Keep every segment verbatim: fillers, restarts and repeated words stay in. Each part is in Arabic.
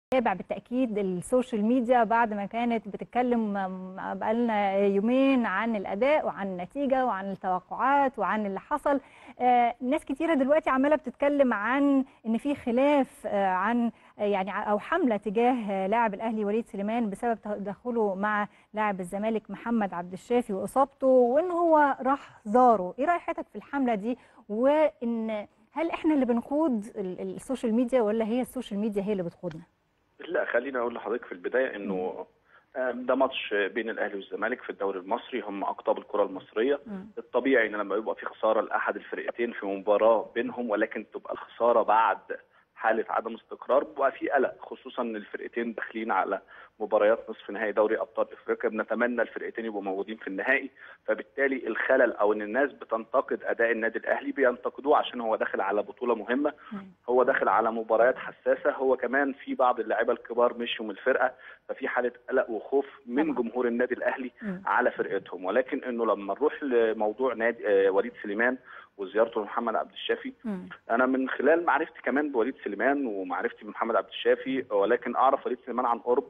تابع بالتأكيد السوشيال ميديا بعد ما كانت بتتكلم بقالنا يومين عن الأداء وعن النتيجة وعن التوقعات وعن اللي حصل. آه ناس كتيرة دلوقتي عمالة بتتكلم عن إن في خلاف آه عن يعني أو حملة تجاه لاعب الأهلي وليد سليمان بسبب تدخله مع لاعب الزمالك محمد عبد الشافي وإصابته، وإن هو راح زاره. إيه رأي حضرتك في الحملة دي؟ وإن هل إحنا اللي بنقود السوشيال ميديا ولا هي السوشيال ميديا هي اللي بتقودنا؟ لا، خليني اقول لحضرتك في البدايه انه ده ماتش بين الاهلي والزمالك في الدوري المصري، هم اقطاب الكره المصريه. الطبيعي ان لما يبقى في خساره لاحد الفرقتين في مباراه بينهم، ولكن تبقى الخساره بعد حاله عدم استقرار، بيبقى في قلق، خصوصا ان الفرقتين داخلين على مباريات نصف نهائي دوري ابطال افريقيا. بنتمنى الفرقتين يبقوا موجودين في النهائي، فبالتالي الخلل او ان الناس بتنتقد اداء النادي الاهلي بينتقدوه عشان هو داخل على بطوله مهمه، هو داخل على مباريات حساسه، هو كمان في بعض اللاعيبه الكبار مشوا من الفرقه، ففي حاله قلق وخوف من جمهور النادي الاهلي على فرقتهم. ولكن انه لما نروح لموضوع نادي وليد سليمان وزيارته لمحمد عبد الشافي، مم. انا من خلال معرفتي كمان بوليد سليمان ومعرفتي بمحمد عبد الشافي، ولكن اعرف وليد سليمان عن قرب.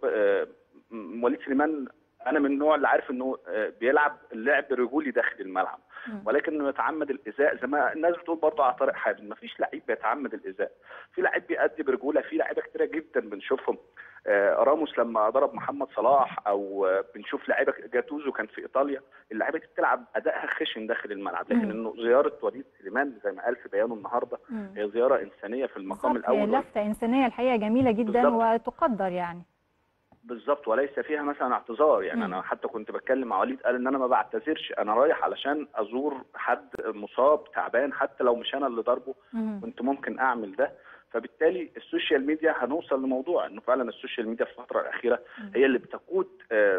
وليد سليمان انا من النوع اللي عارف انه بيلعب اللعب رجولي داخل الملعب، مم. ولكن انه يتعمد الايذاء زي ما الناس بتقول برضه على طارق حامد. ما فيش لعيب بيتعمد الايذاء، في لعيب بيأدي برجوله، في لعيبه كتيره جدا بنشوفهم. راموس لما ضرب محمد صلاح، او بنشوف لعيبه جاتوزو كان في ايطاليا، اللعيبه دي بتلعب ادائها خشن داخل الملعب. لكن انه زياره وليد سليمان زي ما قال في بيانه النهارده مم. هي زياره انسانيه في المقام الاول، هي لفته انسانيه الحقيقه جميله جدا بالزبط. وتقدر يعني بالظبط، وليس فيها مثلا اعتذار. يعني مم. انا حتى كنت بتكلم مع وليد، قال ان انا ما بعتذرش، انا رايح علشان ازور حد مصاب تعبان، حتى لو مش انا اللي ضربه مم. كنت ممكن اعمل ده. فبالتالي السوشيال ميديا هنوصل لموضوع انه فعلا السوشيال ميديا في الفتره الاخيره هي اللي بتقود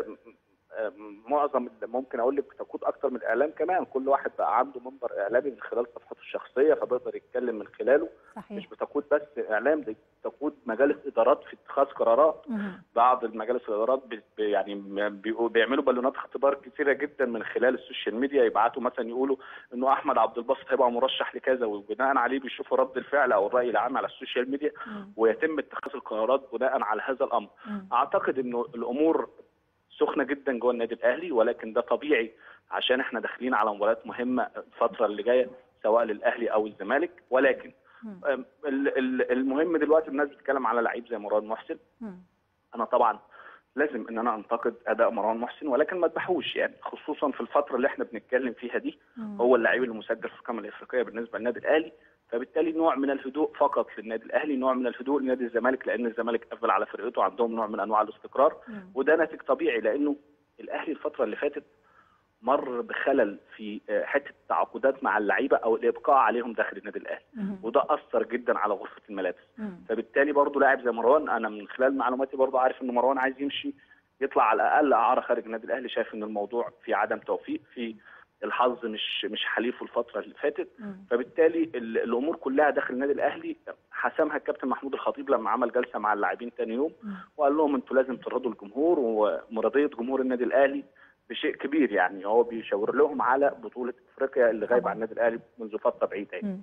معظم، ممكن اقول لك بتقود اكتر من الاعلام كمان. كل واحد بقى عنده منبر اعلامي من خلال صفحته الشخصيه فبيقدر يتكلم من خلاله. صحيح. مش بتقود بس اعلام، دي بتقود مجالس ادارات في اتخاذ قرارات. مم. بعض المجالس الادارات يعني بيعملوا بالونات اختبار كثيره جدا من خلال السوشيال ميديا، يبعتوا مثلا يقولوا انه احمد عبد الباسط هيبقى مرشح لكذا، وبناء عليه بيشوفوا رد الفعل او الراي العام على السوشيال ميديا. مم. ويتم اتخاذ القرارات بناء على هذا الامر. مم. اعتقد انه الامور سخنه جدا جوه النادي الاهلي، ولكن ده طبيعي عشان احنا داخلين على مباريات مهمه الفتره اللي جايه سواء للاهلي او الزمالك. ولكن المهم دلوقتي الناس بتتكلم على لعيب زي مروان محسن. انا طبعا لازم ان انا انتقد اداء مروان محسن، ولكن ما اذبحوش، يعني خصوصا في الفتره اللي احنا بنتكلم فيها دي. هو اللعيب المسجل في القائمه الافريقيه بالنسبه للنادي الاهلي، فبالتالي نوع من الهدوء فقط للنادي الاهلي، نوع من الهدوء لنادي الزمالك، لان الزمالك قفل على فرقته، عندهم نوع من انواع الاستقرار. مم. وده ناتج طبيعي، لانه الاهلي الفتره اللي فاتت مر بخلل في حته التعاقدات مع اللعيبه او الابقاء عليهم داخل النادي الاهلي، مم. وده اثر جدا على غرفه الملابس. مم. فبالتالي برضه لاعب زي مروان، انا من خلال معلوماتي برضه عارف ان مروان عايز يمشي، يطلع على الاقل اعاره خارج النادي الاهلي. شايف ان الموضوع في عدم توفيق، في الحظ مش مش حليفه الفتره اللي فاتت. مم. فبالتالي الامور كلها داخل النادي الاهلي حسمها الكابتن محمود الخطيب لما عمل جلسه مع اللاعبين ثاني يوم. مم. وقال لهم انتوا لازم ترضوا الجمهور، ومرضيه جمهور النادي الاهلي بشيء كبير. يعني هو بيشاور لهم على بطوله افريقيا اللي غايبه عن النادي الاهلي منذ فتره بعيده يعني.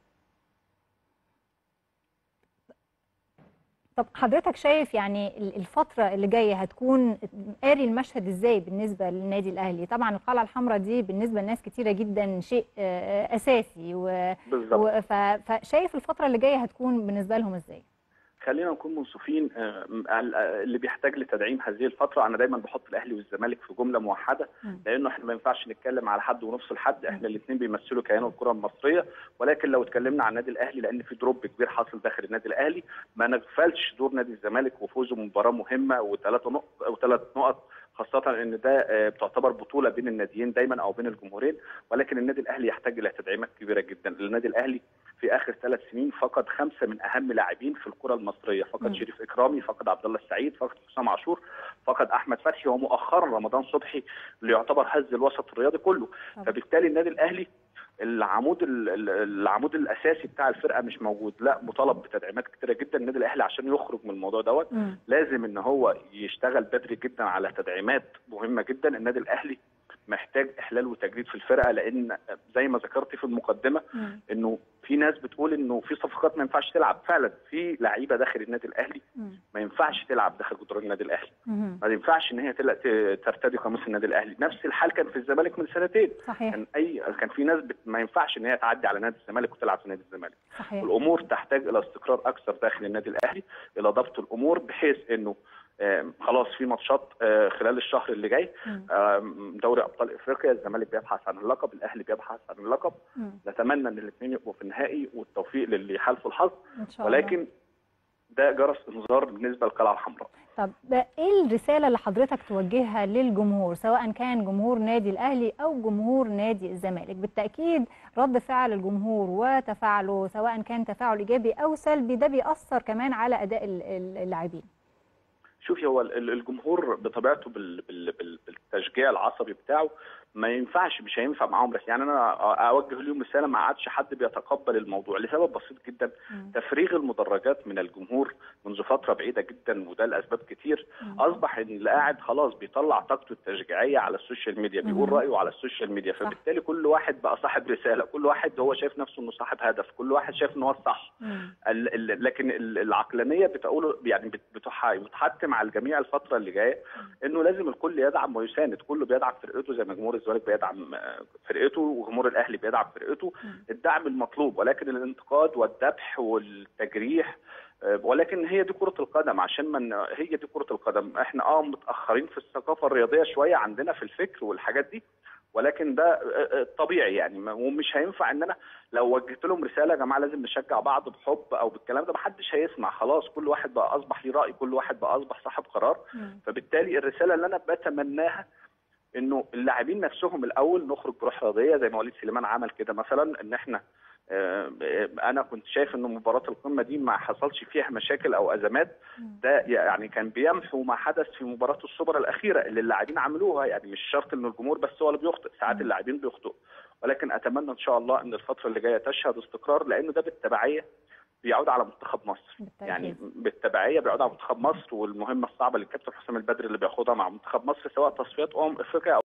طب حضرتك شايف يعني الفترة اللي جاية هتكون قاري المشهد ازاي بالنسبة للنادي الأهلي؟ طبعا القلعة الحمراء دي بالنسبة لناس كتيرة جدا شيء أساسي و... و... فشايف الفترة اللي جاية هتكون بالنسبة لهم ازاي؟ خلينا نكون منصفين، اللي بيحتاج لتدعيم هذه الفتره، انا دايما بحط الاهلي والزمالك في جمله موحده، لانه احنا ما ينفعش نتكلم على حد ونفصل حد، احنا الاثنين بيمثلوا كيان الكره المصريه. ولكن لو اتكلمنا عن النادي الاهلي، لان في دروب كبير حاصل داخل النادي الاهلي، ما نغفلش دور نادي الزمالك وفوزه بمباراه مهمه وثلاث نقط او ثلاث نقط، خاصة ان ده بتعتبر بطولة بين الناديين دايما او بين الجمهورين. ولكن النادي الاهلي يحتاج الى تدعيمات كبيرة جدا. النادي الاهلي في اخر ثلاث سنين فقد خمسة من اهم لاعبين في الكرة المصرية، فقد شريف اكرامي، فقد عبد الله السعيد، فقد حسام عاشور، فقد احمد فتحي، ومؤخرا رمضان صبحي اللي يعتبر هز الوسط الرياضي كله. فبالتالي النادي الاهلي العمود العمود الاساسي بتاع الفرقه مش موجود، لا مطالب بتدعيمات كتيره جدا. النادي الاهلي عشان يخرج من الموضوع دوت لازم ان هو يشتغل بدري جدا على تدعيمات مهمه جدا. النادي الاهلي محتاج احلال وتجديد في الفرقه، لان زي ما ذكرتي في المقدمه مم. انه في ناس بتقول انه في صفقات ما ينفعش تلعب، فعلا في لعيبه داخل النادي الاهلي ما ينفعش تلعب داخل جدران النادي الاهلي، ما ينفعش ان هي ترتدي قميص النادي الاهلي. نفس الحال كان في الزمالك من سنتين. صحيح. كان اي كان في ناس بت... ما ينفعش ان هي تعدي على نادي الزمالك وتلعب في نادي الزمالك. صحيح. الامور تحتاج الى استقرار اكثر داخل النادي الاهلي، الى ضبط الامور، بحيث انه آه خلاص في ماتشات آه خلال الشهر اللي جاي، آه دوري ابطال افريقيا، الزمالك بيبحث عن اللقب، الاهلي بيبحث عن اللقب. مم. نتمنى ان الاثنين يبقوا في النهائي، والتوفيق للي يحالفوا الحظ ان شاء الله. ولكن ده جرس انذار بالنسبه للقلعه الحمراء. طب ايه الرساله اللي حضرتك توجهها للجمهور، سواء كان جمهور نادي الاهلي او جمهور نادي الزمالك؟ بالتاكيد رد فعل الجمهور وتفاعله، سواء كان تفاعل ايجابي او سلبي، ده بيأثر كمان على اداء اللاعبين. شوفي، هو الجمهور بطبيعته بالتشجيع العصبي بتاعه ما ينفعش، مش هينفع معاهم. بس يعني انا اوجه لهم رساله، ما عادش حد بيتقبل الموضوع لسبب بسيط جدا. م. تفريغ المدرجات من الجمهور منذ فتره بعيده جدا، وده لاسباب كتير. م. اصبح ان اللي قاعد خلاص بيطلع طاقته التشجيعيه على السوشيال ميديا، بيقول رايه على السوشيال ميديا، فبالتالي كل واحد بقى صاحب رساله، كل واحد هو شايف نفسه انه صاحب هدف، كل واحد شايف انه هو الصح. لكن العقلانيه بتقول يعني بتحتم على الجميع الفتره اللي جايه انه لازم الكل يدعم ويساند، كله بيدعم فرقته زي ما جمهور الزمالك بيدعم فرقته وجمهور الاهلي بيدعم فرقته. الدعم المطلوب، ولكن الانتقاد والذبح والتجريح، ولكن هي دي كرة القدم. عشان من هي دي كرة القدم، احنا اه متأخرين في الثقافة الرياضية شوية عندنا في الفكر والحاجات دي، ولكن ده طبيعي يعني. ومش هينفع ان انا لو وجهت لهم رسالة يا جماعة لازم نشجع بعض بحب او بالكلام ده، محدش هيسمع. خلاص كل واحد بقى اصبح ليه رأي، كل واحد بقى اصبح صاحب قرار. فبالتالي الرسالة اللي انا بتمناها انه اللاعبين نفسهم الاول نخرج بروح رياضيه زي ما وليد سليمان عمل كده مثلا. ان احنا اه انا كنت شايف ان مباراه القمه دي ما حصلش فيها مشاكل او ازمات، ده يعني كان بيمحو ما حدث في مباراه السوبر الاخيره اللي اللاعبين عملوها. يعني مش شرط ان الجمهور بس هو اللي بيخطئ، ساعات اللاعبين بيخطئوا. ولكن اتمنى ان شاء الله ان الفتره اللي جايه تشهد استقرار، لانه ده بالتبعيه بيعود على منتخب مصر. بالتأكيد. يعني بالتبعيه بيعود على منتخب مصر، والمهمه الصعبه للكابتن حسام البدري اللي بياخدها مع منتخب مصر، سواء تصفيات امم افريقيا